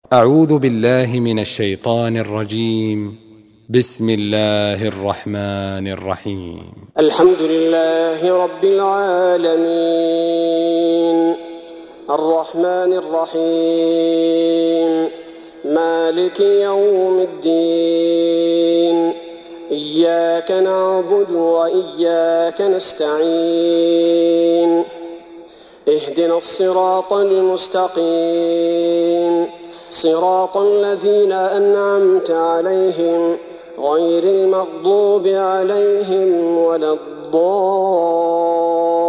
أعوذ بالله من الشيطان الرجيم. بسم الله الرحمن الرحيم. الحمد لله رب العالمين الرحمن الرحيم مالك يوم الدين إياك نعبد وإياك نستعين اهدنا الصراط المستقيم صراط الذين أنعمت عليهم غير المغضوب عليهم ولا الضالين.